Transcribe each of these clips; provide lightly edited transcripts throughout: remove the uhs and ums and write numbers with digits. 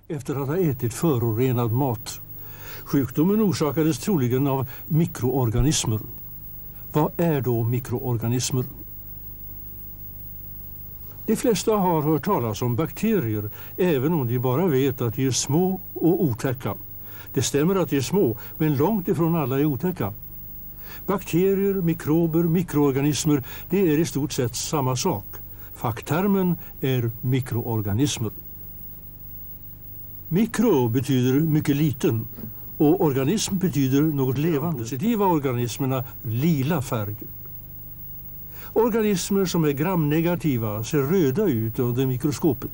efter att ha ätit förorenad mat. Sjukdomen orsakades troligen av mikroorganismer. Vad är då mikroorganismer? De flesta har hört talas om bakterier, även om de bara vet att de är små och otäcka. Det stämmer att de är små, men långt ifrån alla är otäcka. Bakterier, mikrober, mikroorganismer, det är i stort sett samma sak. Facktermen är mikroorganismer. Mikro betyder mycket liten och organism betyder något levande. Positiva organismerna lila färg. Organismer som är gramnegativa ser röda ut under mikroskopet.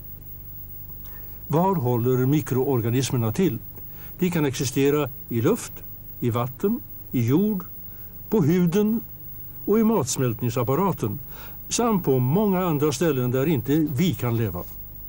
Var håller mikroorganismerna till? De kan existera i luft, i vatten, i jord, på huden och i matsmältningsapparaten samt på många andra ställen där inte vi kan leva.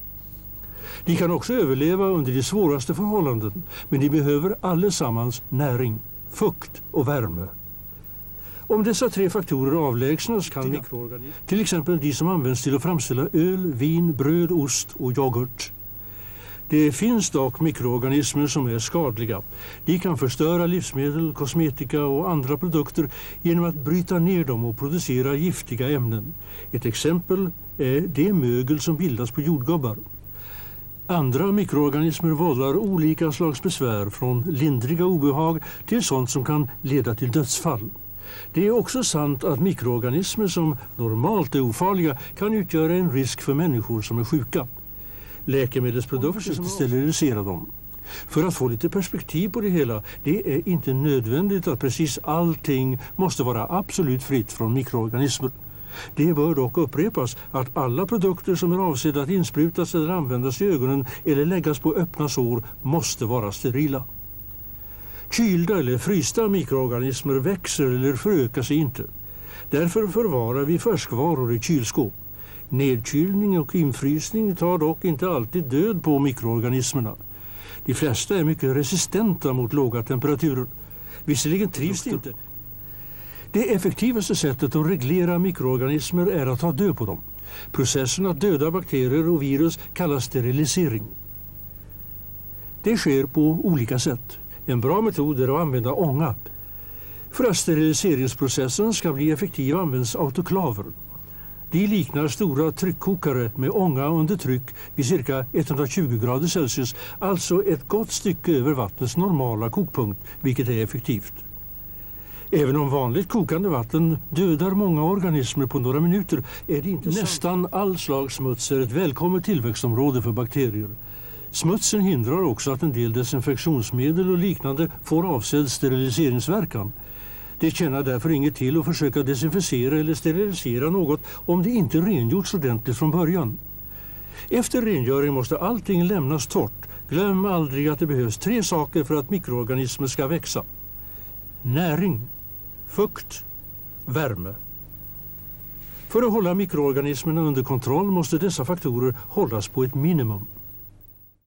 De kan också överleva under de svåraste förhållanden, men de behöver allesammans näring, fukt och värme. Om dessa tre faktorer avlägsnas kan mikroorganismer, till exempel de som används till att framställa öl, vin, bröd, ost och yoghurt. Det finns dock mikroorganismer som är skadliga. De kan förstöra livsmedel, kosmetika och andra produkter genom att bryta ner dem och producera giftiga ämnen. Ett exempel är det mögel som bildas på jordgubbar. Andra mikroorganismer vållar olika slags besvär, från lindriga obehag till sånt som kan leda till dödsfall. Det är också sant att mikroorganismer som normalt är ofarliga kan utgöra en risk för människor som är sjuka. Läkemedelsprodukter som steriliserar dem. För att få lite perspektiv på det hela, det är inte nödvändigt att precis allting måste vara absolut fritt från mikroorganismer. Det bör dock upprepas att alla produkter som är avsedda att insprutas eller användas i ögonen eller läggas på öppna sår måste vara sterila. Kylda eller frysta mikroorganismer växer eller förökar sig inte. Därför förvarar vi färskvaror i kylskåp. Nedkylning och infrysning tar dock inte alltid död på mikroorganismerna. De flesta är mycket resistenta mot låga temperaturer. Visserligen trivs de inte. Det effektivaste sättet att reglera mikroorganismer är att ta död på dem. Processen att döda bakterier och virus kallas sterilisering. Det sker på olika sätt. En bra metod är att använda ånga. För att steriliseringsprocessen ska bli effektiv används autoklaver. De liknar stora tryckkokare med ånga under tryck vid cirka 120 grader Celsius, alltså ett gott stycke över vattnets normala kokpunkt, vilket är effektivt. Även om vanligt kokande vatten dödar många organismer på några minuter är det inte nästan all slags smuts är ett välkommet tillväxtområde för bakterier. Smutsen hindrar också att en del desinfektionsmedel och liknande får avsedd steriliseringsverkan. Det tjänar därför inget till att försöka desinficera eller sterilisera något om det inte rengjorts ordentligt från början. Efter rengöring måste allting lämnas torrt. Glöm aldrig att det behövs 3 saker för att mikroorganismer ska växa. Näring, fukt, värme. För att hålla mikroorganismerna under kontroll måste dessa faktorer hållas på ett minimum.